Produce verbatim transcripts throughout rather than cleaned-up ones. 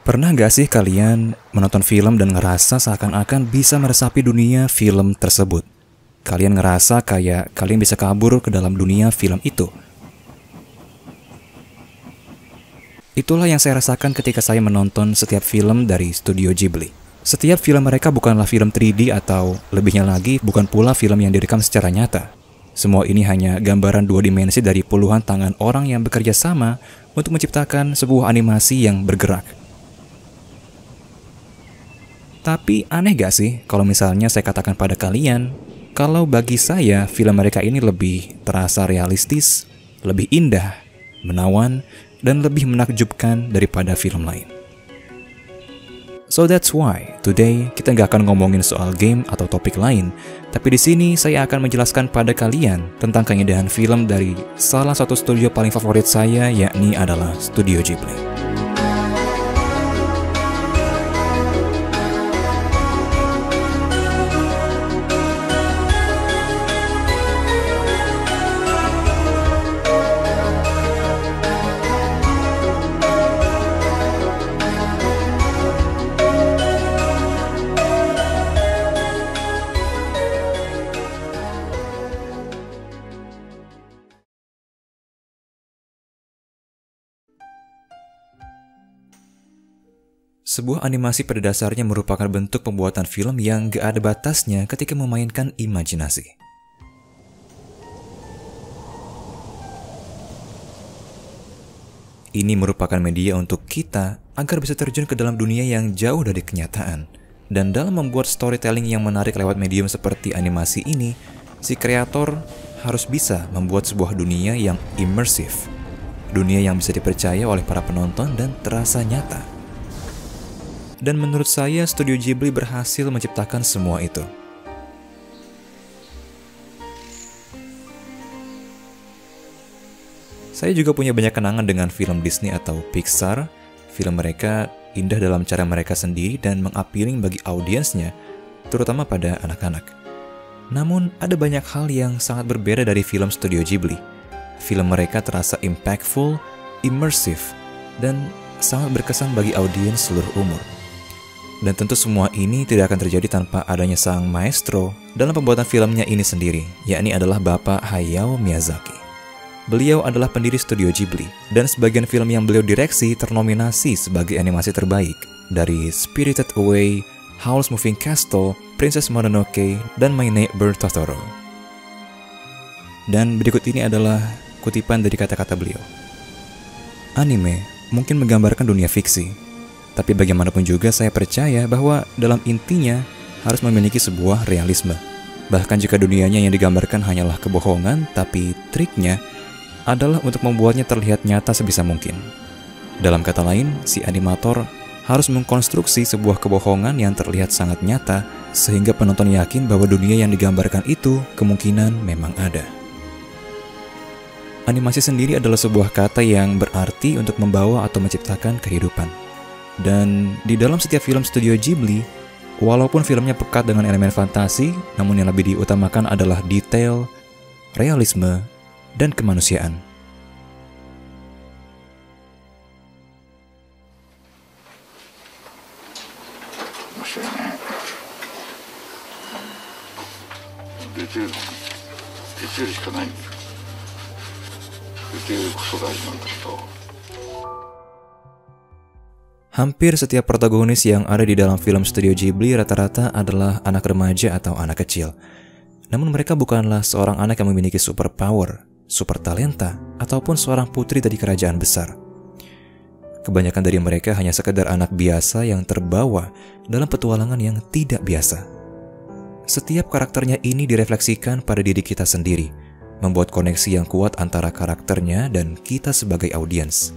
Pernah gak sih kalian menonton film dan ngerasa seakan-akan bisa meresapi dunia film tersebut? Kalian ngerasa kayak kalian bisa kabur ke dalam dunia film itu. Itulah yang saya rasakan ketika saya menonton setiap film dari Studio Ghibli. Setiap film mereka bukanlah film tiga D atau lebihnya lagi bukan pula film yang direkam secara nyata. Semua ini hanya gambaran dua dimensi dari puluhan tangan orang yang bekerja sama untuk menciptakan sebuah animasi yang bergerak. Tapi aneh gak sih kalau misalnya saya katakan pada kalian, kalau bagi saya film mereka ini lebih terasa realistis, lebih indah, menawan, dan lebih menakjubkan daripada film lain. So that's why today kita nggak akan ngomongin soal game atau topik lain, tapi di sini saya akan menjelaskan pada kalian tentang keindahan film dari salah satu studio paling favorit saya, yakni adalah Studio Ghibli. Sebuah animasi pada dasarnya merupakan bentuk pembuatan film yang gak ada batasnya ketika memainkan imajinasi. Ini merupakan media untuk kita agar bisa terjun ke dalam dunia yang jauh dari kenyataan. Dan dalam membuat storytelling yang menarik lewat medium seperti animasi ini, si kreator harus bisa membuat sebuah dunia yang imersif. Dunia yang bisa dipercaya oleh para penonton dan terasa nyata. Dan menurut saya, Studio Ghibli berhasil menciptakan semua itu. Saya juga punya banyak kenangan dengan film Disney atau Pixar. Film mereka indah dalam cara mereka sendiri dan mengappealing bagi audiensnya, terutama pada anak-anak. Namun, ada banyak hal yang sangat berbeda dari film Studio Ghibli. Film mereka terasa impactful, immersive, dan sangat berkesan bagi audiens seluruh umur. Dan tentu semua ini tidak akan terjadi tanpa adanya sang maestro dalam pembuatan filmnya ini sendiri, yakni adalah Bapak Hayao Miyazaki. Beliau adalah pendiri Studio Ghibli, dan sebagian film yang beliau direksi ternominasi sebagai animasi terbaik, dari Spirited Away, Howl's Moving Castle, Princess Mononoke, dan My Neighbor Totoro. Dan berikut ini adalah kutipan dari kata-kata beliau. Anime mungkin menggambarkan dunia fiksi, tapi bagaimanapun juga saya percaya bahwa dalam intinya harus memiliki sebuah realisme. Bahkan jika dunianya yang digambarkan hanyalah kebohongan, tapi triknya adalah untuk membuatnya terlihat nyata sebisa mungkin. Dalam kata lain, si animator harus mengkonstruksi sebuah kebohongan yang terlihat sangat nyata, sehingga penonton yakin bahwa dunia yang digambarkan itu kemungkinan memang ada. Animasi sendiri adalah sebuah kata yang berarti untuk membawa atau menciptakan kehidupan. Dan di dalam setiap film Studio Ghibli, walaupun filmnya pekat dengan elemen fantasi, namun yang lebih diutamakan adalah detail, realisme, dan kemanusiaan. Hampir setiap protagonis yang ada di dalam film Studio Ghibli rata-rata adalah anak remaja atau anak kecil. Namun mereka bukanlah seorang anak yang memiliki superpower, super talenta, ataupun seorang putri dari kerajaan besar. Kebanyakan dari mereka hanya sekedar anak biasa yang terbawa dalam petualangan yang tidak biasa. Setiap karakternya ini direfleksikan pada diri kita sendiri, membuat koneksi yang kuat antara karakternya dan kita sebagai audiens.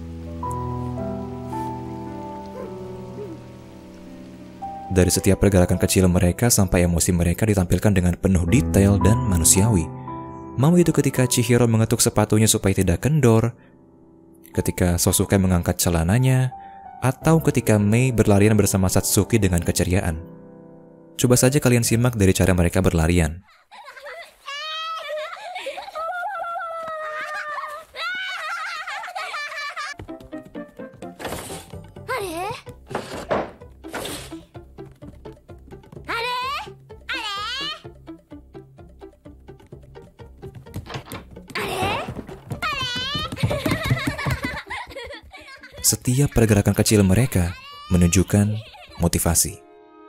Dari setiap pergerakan kecil mereka sampai emosi mereka ditampilkan dengan penuh detail dan manusiawi. Mau itu ketika Chihiro mengetuk sepatunya supaya tidak kendor, ketika Sosuke mengangkat celananya, atau ketika Mei berlarian bersama Satsuki dengan keceriaan. Coba saja kalian simak dari cara mereka berlarian. setiap pergerakan kecil mereka menunjukkan motivasi.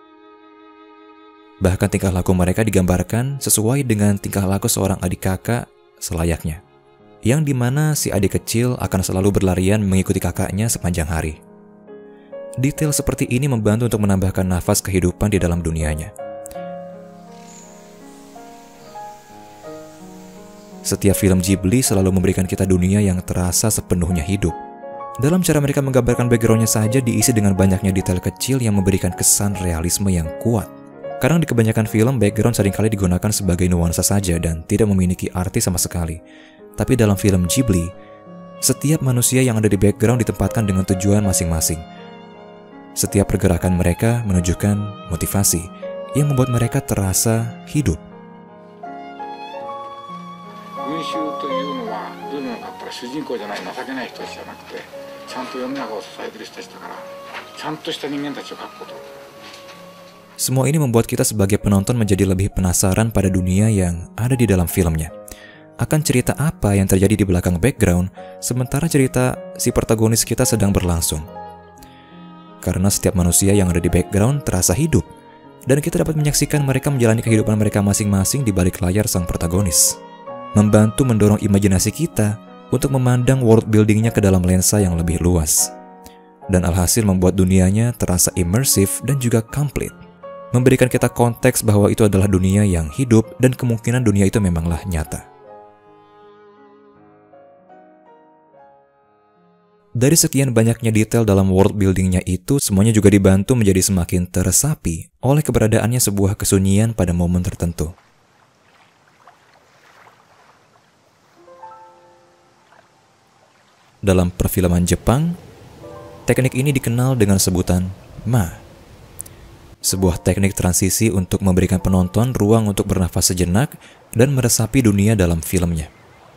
Bahkan tingkah laku mereka digambarkan sesuai dengan tingkah laku seorang adik kakak selayaknya, yang dimana si adik kecil akan selalu berlarian mengikuti kakaknya sepanjang hari. Detail seperti ini membantu untuk menambahkan nafas kehidupan di dalam dunianya. Setiap film Ghibli selalu memberikan kita dunia yang terasa sepenuhnya hidup. Dalam cara mereka menggambarkan backgroundnya saja diisi dengan banyaknya detail kecil yang memberikan kesan realisme yang kuat. Kadang di kebanyakan film, background seringkali digunakan sebagai nuansa saja dan tidak memiliki arti sama sekali. Tapi dalam film Ghibli, setiap manusia yang ada di background ditempatkan dengan tujuan masing-masing. Setiap pergerakan mereka menunjukkan motivasi yang membuat mereka terasa hidup. 群衆というのはどういうのかって言ったら主人公じゃない情けない人たちじゃなくてちゃんと世の中を支えてる人たちだからちゃんとした人間たちを描くこと。 Semua ini membuat kita sebagai penonton menjadi lebih penasaran pada dunia yang ada di dalam filmnya. Akan cerita apa yang terjadi di belakang background sementara cerita si protagonis kita sedang berlangsung. Karena setiap manusia yang ada di background terasa hidup dan kita dapat menyaksikan mereka menjalani kehidupan mereka masing-masing di balik layar sang protagonis. Membantu mendorong imajinasi kita untuk memandang world buildingnya ke dalam lensa yang lebih luas. Dan alhasil membuat dunianya terasa imersif dan juga komplit. Memberikan kita konteks bahwa itu adalah dunia yang hidup dan kemungkinan dunia itu memanglah nyata. Dari sekian banyaknya detail dalam world buildingnya itu, semuanya juga dibantu menjadi semakin teresapi oleh keberadaannya sebuah kesunyian pada momen tertentu. Dalam perfilman Jepang, teknik ini dikenal dengan sebutan ma. Sebuah teknik transisi untuk memberikan penonton ruang untuk bernafas sejenak dan meresapi dunia dalam filmnya.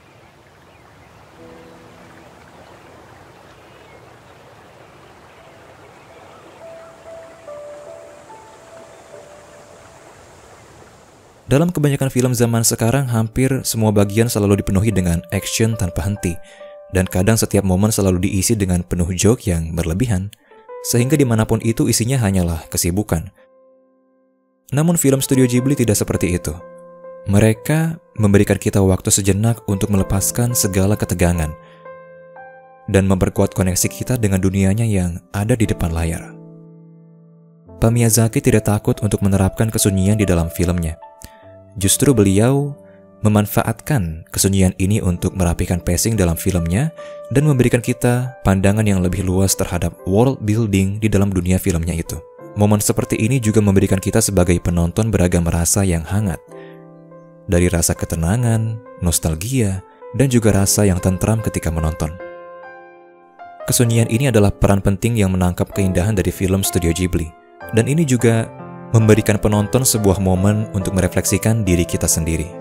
Dalam kebanyakan film zaman sekarang, hampir semua bagian selalu dipenuhi dengan action tanpa henti. Dan kadang setiap momen selalu diisi dengan penuh joke yang berlebihan, sehingga dimanapun itu isinya hanyalah kesibukan. Namun film studio Ghibli tidak seperti itu. Mereka memberikan kita waktu sejenak untuk melepaskan segala ketegangan dan memperkuat koneksi kita dengan dunianya yang ada di depan layar. Pak Miyazaki tidak takut untuk menerapkan kesunyian di dalam filmnya. Justru beliau memanfaatkan kesunyian ini untuk merapikan pacing dalam filmnya dan memberikan kita pandangan yang lebih luas terhadap world building di dalam dunia filmnya itu. Momen seperti ini juga memberikan kita sebagai penonton beragam rasa yang hangat. Dari rasa ketenangan, nostalgia, dan juga rasa yang tentram ketika menonton. Kesunyian ini adalah peran penting yang menangkap keindahan dari film studio Ghibli. Dan ini juga memberikan penonton sebuah momen untuk merefleksikan diri kita sendiri.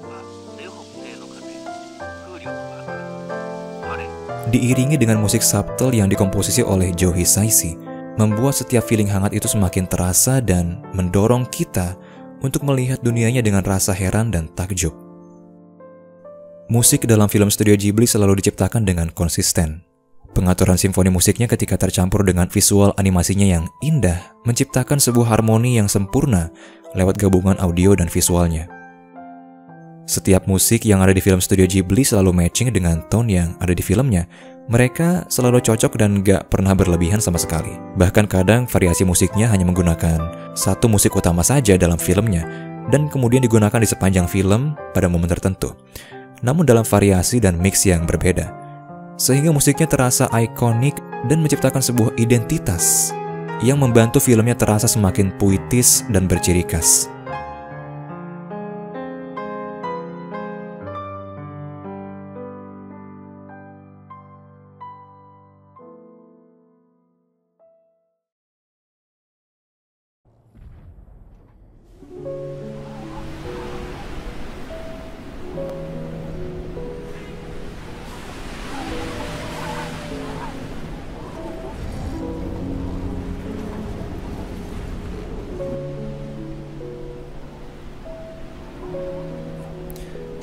Diiringi dengan musik subtle yang dikomposisi oleh Joe Hisaishi, membuat setiap feeling hangat itu semakin terasa dan mendorong kita untuk melihat dunianya dengan rasa heran dan takjub. Musik dalam film studio Ghibli selalu diciptakan dengan konsisten. Pengaturan simfoni musiknya ketika tercampur dengan visual animasinya yang indah menciptakan sebuah harmoni yang sempurna lewat gabungan audio dan visualnya. Setiap musik yang ada di film studio Ghibli selalu matching dengan tone yang ada di filmnya. Mereka selalu cocok dan gak pernah berlebihan sama sekali. Bahkan kadang variasi musiknya hanya menggunakan satu musik utama saja dalam filmnya dan kemudian digunakan di sepanjang film pada momen tertentu. Namun dalam variasi dan mix yang berbeda. Sehingga musiknya terasa ikonik dan menciptakan sebuah identitas yang membantu filmnya terasa semakin puitis dan berciri khas.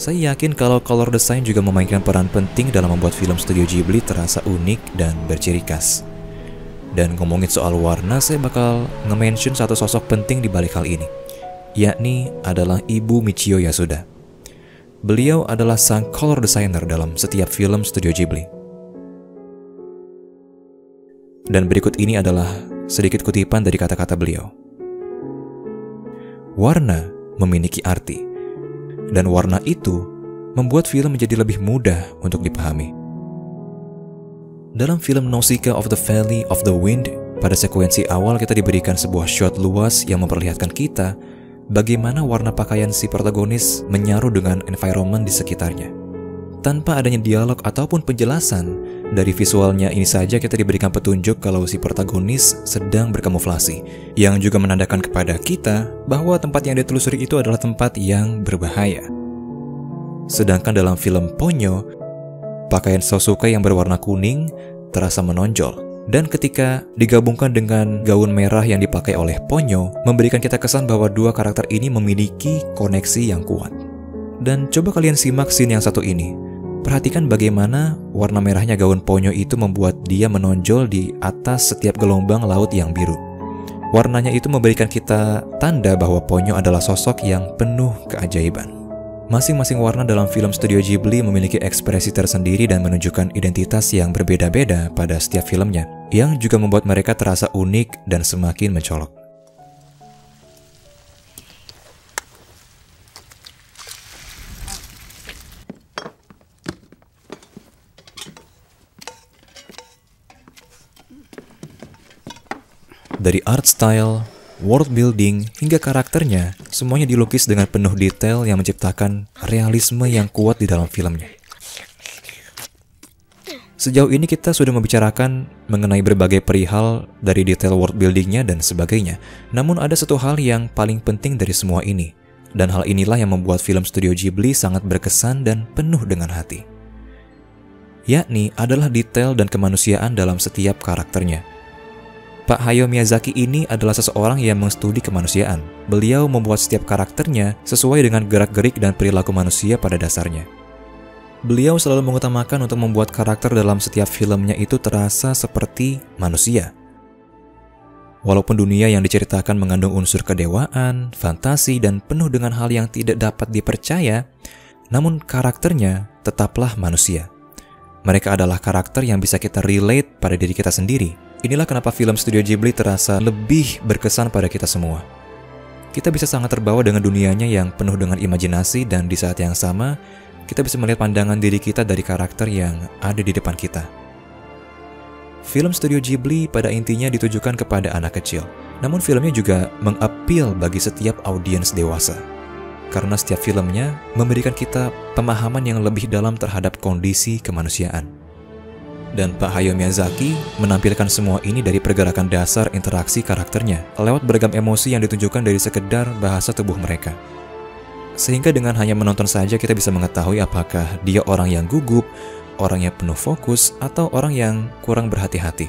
Saya yakin kalau color design juga memainkan peran penting dalam membuat film studio Ghibli terasa unik dan berciri khas. Dan ngomongin soal warna, saya bakal nge-mention satu sosok penting di balik hal ini, yakni adalah Ibu Michio Yasuda. Beliau adalah sang color designer dalam setiap film studio Ghibli. Dan berikut ini adalah sedikit kutipan dari kata-kata beliau. Warna memiliki arti, dan warna itu membuat film menjadi lebih mudah untuk dipahami. Dalam film Nausicaa of the Valley of the Wind, pada sekuensi awal kita diberikan sebuah shot luas yang memperlihatkan kita bagaimana warna pakaian si protagonis menyaru dengan environment di sekitarnya. Tanpa adanya dialog ataupun penjelasan, dari visualnya ini saja kita diberikan petunjuk kalau si protagonis sedang berkamuflasi, yang juga menandakan kepada kita bahwa tempat yang ditelusuri itu adalah tempat yang berbahaya. Sedangkan dalam film Ponyo, pakaian Sosuke yang berwarna kuning terasa menonjol, dan ketika digabungkan dengan gaun merah yang dipakai oleh Ponyo, memberikan kita kesan bahwa dua karakter ini memiliki koneksi yang kuat. Dan coba kalian simak scene yang satu ini. Perhatikan bagaimana warna merahnya gaun Ponyo itu membuat dia menonjol di atas setiap gelombang laut yang biru. Warnanya itu memberikan kita tanda bahwa Ponyo adalah sosok yang penuh keajaiban. Masing-masing warna dalam film studio Ghibli memiliki ekspresi tersendiri dan menunjukkan identitas yang berbeda-beda pada setiap filmnya, yang juga membuat mereka terasa unik dan semakin mencolok. Dari art style, world building, hingga karakternya, semuanya dilukis dengan penuh detail yang menciptakan realisme yang kuat di dalam filmnya. Sejauh ini kita sudah membicarakan mengenai berbagai perihal dari detail world buildingnya dan sebagainya. Namun ada satu hal yang paling penting dari semua ini, dan hal inilah yang membuat film studio Ghibli sangat berkesan dan penuh dengan hati. Yakni adalah detail dan kemanusiaan dalam setiap karakternya. Pak Hayao Miyazaki ini adalah seseorang yang mengstudi kemanusiaan. Beliau membuat setiap karakternya sesuai dengan gerak-gerik dan perilaku manusia pada dasarnya. Beliau selalu mengutamakan untuk membuat karakter dalam setiap filmnya itu terasa seperti manusia. Walaupun dunia yang diceritakan mengandung unsur kedewaan, fantasi, dan penuh dengan hal yang tidak dapat dipercaya, namun karakternya tetaplah manusia. Mereka adalah karakter yang bisa kita relate pada diri kita sendiri. Inilah kenapa film studio Ghibli terasa lebih berkesan pada kita semua. Kita bisa sangat terbawa dengan dunianya yang penuh dengan imajinasi, dan di saat yang sama, kita bisa melihat pandangan diri kita dari karakter yang ada di depan kita. Film studio Ghibli pada intinya ditujukan kepada anak kecil, namun filmnya juga mengappeal bagi setiap audiens dewasa. Karena setiap filmnya memberikan kita pemahaman yang lebih dalam terhadap kondisi kemanusiaan. Dan Pak Hayao Miyazaki menampilkan semua ini dari pergerakan dasar interaksi karakternya, lewat beragam emosi yang ditunjukkan dari sekedar bahasa tubuh mereka. Sehingga dengan hanya menonton saja kita bisa mengetahui apakah dia orang yang gugup, orang yang penuh fokus, atau orang yang kurang berhati-hati.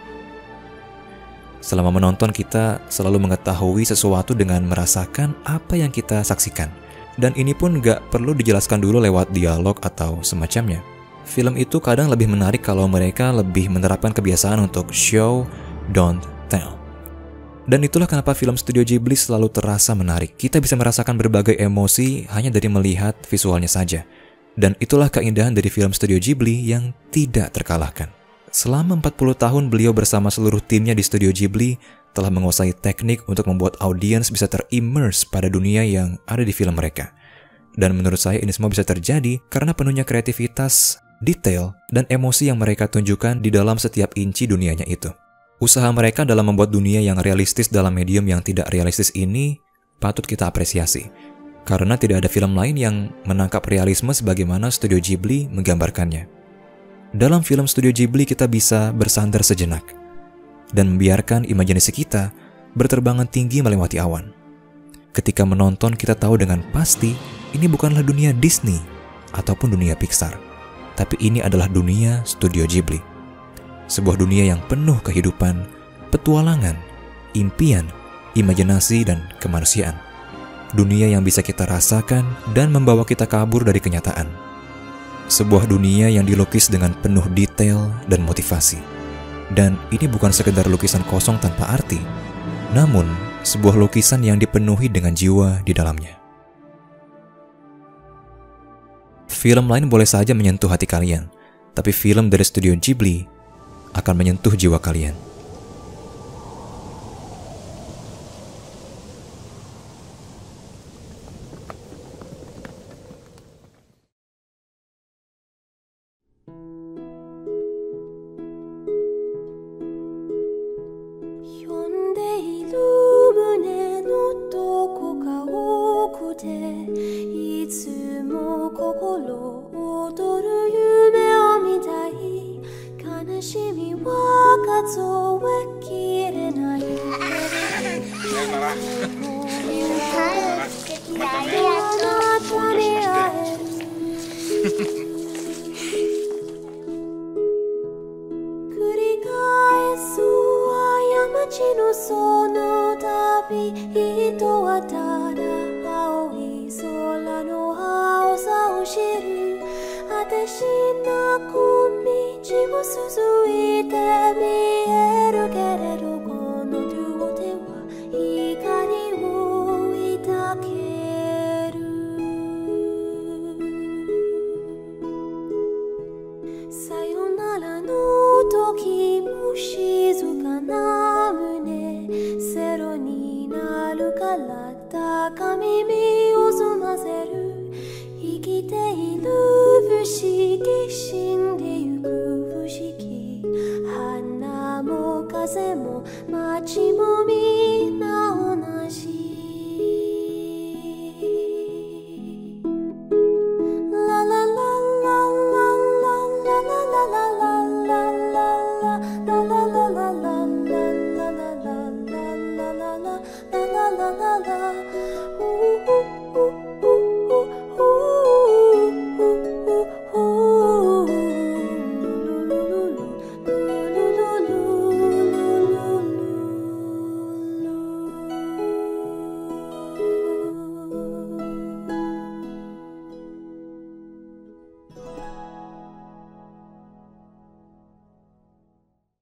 Selama menonton kita selalu mengetahui sesuatu dengan merasakan apa yang kita saksikan. Dan ini pun gak perlu dijelaskan dulu lewat dialog atau semacamnya. Film itu kadang lebih menarik kalau mereka lebih menerapkan kebiasaan untuk show, don't tell. Dan itulah kenapa film studio Ghibli selalu terasa menarik. Kita bisa merasakan berbagai emosi hanya dari melihat visualnya saja. Dan itulah keindahan dari film studio Ghibli yang tidak terkalahkan. Selama empat puluh tahun beliau bersama seluruh timnya di studio Ghibli telah menguasai teknik untuk membuat audiens bisa terimmerse pada dunia yang ada di film mereka. Dan menurut saya ini semua bisa terjadi karena penuhnya kreativitas, detail, dan emosi yang mereka tunjukkan di dalam setiap inci dunianya itu. Usaha mereka dalam membuat dunia yang realistis dalam medium yang tidak realistis ini patut kita apresiasi. Karena tidak ada film lain yang menangkap realisme sebagaimana studio Ghibli menggambarkannya. Dalam film studio Ghibli kita bisa bersandar sejenak dan membiarkan imajinasi kita berterbangan tinggi melewati awan. Ketika menonton kita tahu dengan pasti ini bukanlah dunia Disney ataupun dunia Pixar, tapi ini adalah dunia studio Ghibli. Sebuah dunia yang penuh kehidupan, petualangan, impian, imajinasi, dan kemanusiaan. dunia yang bisa kita rasakan dan membawa kita kabur dari kenyataan. Sebuah dunia yang dilukis dengan penuh detail dan motivasi. Dan ini bukan sekedar lukisan kosong tanpa arti, namun sebuah lukisan yang dipenuhi dengan jiwa di dalamnya. Film lain boleh saja menyentuh hati kalian, tapi film dari studio Ghibli akan menyentuh jiwa kalian.